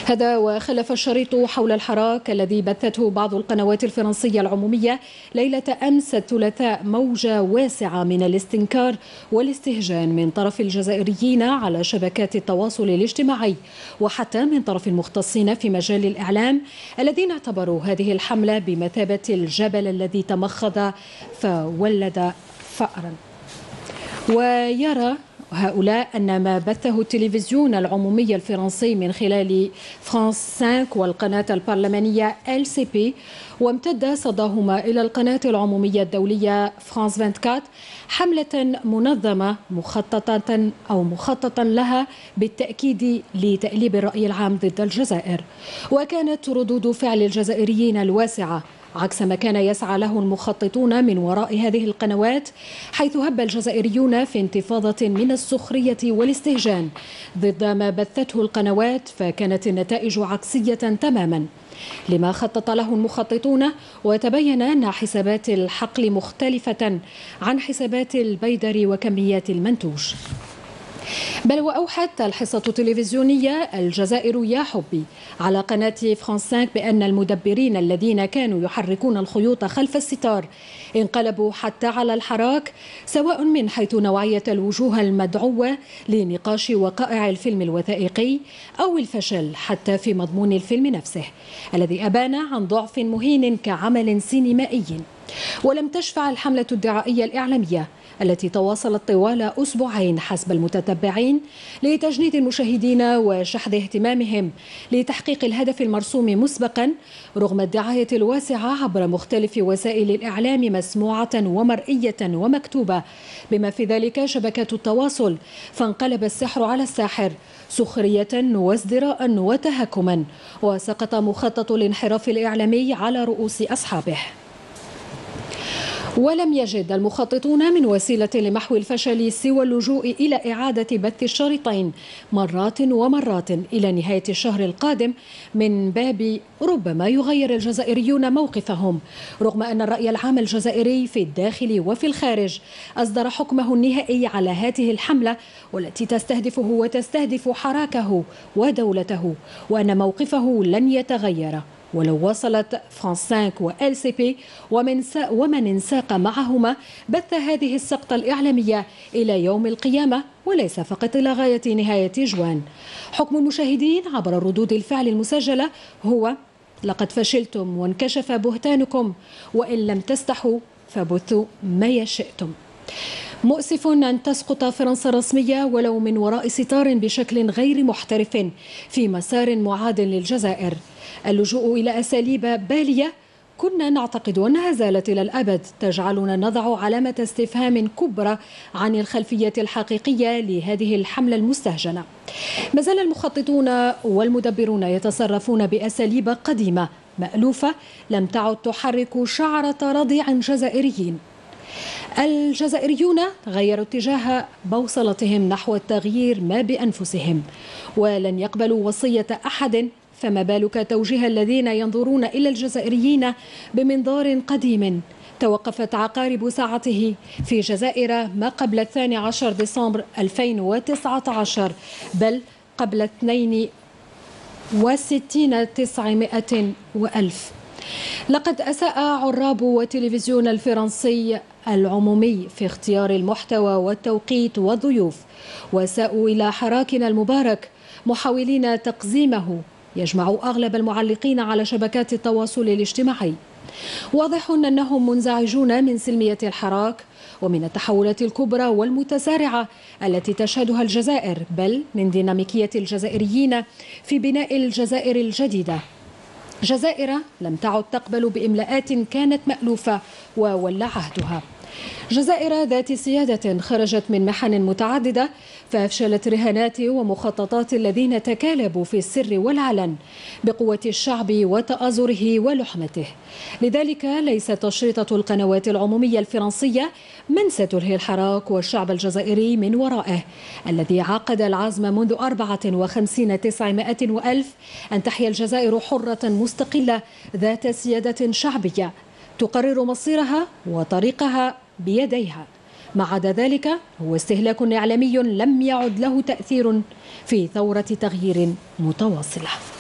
هذا وخلف الشريط حول الحراك الذي بثته بعض القنوات الفرنسية العمومية ليلة أمس الثلاثاء موجة واسعة من الاستنكار والاستهجان من طرف الجزائريين على شبكات التواصل الاجتماعي، وحتى من طرف المختصين في مجال الإعلام الذين اعتبروا هذه الحملة بمثابة الجبل الذي تمخض فولد فأرا. ويرى هؤلاء أن ما بثه التلفزيون العمومي الفرنسي من خلال فرانس 5 والقناة البرلمانية LCP وامتد صداهما إلى القناة العمومية الدولية فرانس 24 حملة منظمة مخططا لها بالتأكيد لتأليب الرأي العام ضد الجزائر. وكانت ردود فعل الجزائريين الواسعة عكس ما كان يسعى له المخططون من وراء هذه القنوات، حيث هب الجزائريون في انتفاضة من السخرية والاستهجان ضد ما بثته القنوات، فكانت النتائج عكسية تماما لما خطط له المخططون. وتبين أن حسابات الحقل مختلفة عن حسابات البيدر وكميات المنتوج. بل وأوحت الحصة التلفزيونية الجزائر يا حبي على قناة فرانس 5 بأن المدبرين الذين كانوا يحركون الخيوط خلف الستار انقلبوا حتى على الحراك، سواء من حيث نوعية الوجوه المدعوة لنقاش وقائع الفيلم الوثائقي أو الفشل حتى في مضمون الفيلم نفسه الذي أبان عن ضعف مهين كعمل سينمائي. ولم تشفع الحملة الدعائية الإعلامية التي تواصلت طوال أسبوعين حسب المتتبعين لتجنيد المشاهدين وشحذ اهتمامهم لتحقيق الهدف المرسوم مسبقا، رغم الدعاية الواسعة عبر مختلف وسائل الإعلام مسموعة ومرئية ومكتوبة بما في ذلك شبكات التواصل. فانقلب السحر على الساحر سخرية وازدراء وتهكما، وسقط مخطط الانحراف الإعلامي على رؤوس أصحابه. ولم يجد المخططون من وسيلة لمحو الفشل سوى اللجوء إلى إعادة بث الشريطين مرات ومرات إلى نهاية الشهر القادم، من باب ربما يغير الجزائريون موقفهم، رغم أن الرأي العام الجزائري في الداخل وفي الخارج أصدر حكمه النهائي على هذه الحملة والتي تستهدفه وتستهدف حراكه ودولته، وأن موقفه لن يتغير ولو وصلت فرانس 5 و LCP ومن انساق معهما بث هذه السقطة الإعلامية إلى يوم القيامة، وليس فقط إلى غاية نهاية جوان. حكم المشاهدين عبر ردود الفعل المسجلة هو: لقد فشلتم وانكشف بهتانكم، وإن لم تستحوا فبثوا ما يشئتم. مؤسف أن تسقط فرنسا الرسمية ولو من وراء ستار بشكل غير محترف في مسار معاد للجزائر. اللجوء إلى أساليب بالية كنا نعتقد أنها زالت إلى الأبد تجعلنا نضع علامة استفهام كبرى عن الخلفية الحقيقية لهذه الحملة المستهجنة. ما زال المخططون والمدبرون يتصرفون بأساليب قديمة مألوفة لم تعد تحرك شعرة رضيع جزائريين. الجزائريون غيروا اتجاه بوصلتهم نحو التغيير ما بأنفسهم، ولن يقبلوا وصية أحد، فما بالك توجيه الذين ينظرون إلى الجزائريين بمنظار قديم توقفت عقارب ساعته في جزائر ما قبل 12 ديسمبر 2019، بل قبل 62 900 وألف. لقد أساء عراب والتلفزيون الفرنسي العمومي في اختيار المحتوى والتوقيت والضيوف، وساءوا إلى حراكنا المبارك محاولين تقزيمه يجمع أغلب المعلقين على شبكات التواصل الاجتماعي. واضح أنهم منزعجون من سلمية الحراك ومن التحولات الكبرى والمتسارعة التي تشهدها الجزائر، بل من ديناميكية الجزائريين في بناء الجزائر الجديدة، جزائر لم تعد تقبل بإملاءات كانت مألوفة وولى عهدها، جزائر ذات سيادة خرجت من محن متعددة فأفشلت رهانات ومخططات الذين تكالبوا في السر والعلن بقوة الشعب وتآزره ولحمته. لذلك ليس تشريطة القنوات العمومية الفرنسية من ستلهي الحراك والشعب الجزائري من ورائه، الذي عقد العزم منذ 54 900 وألف أن تحيا الجزائر حرة مستقلة ذات سيادة شعبية تقرر مصيرها وطريقها بيديها. ما عدا ذلك هو استهلاك إعلامي لم يعد له تأثير في ثورة تغيير متواصلة.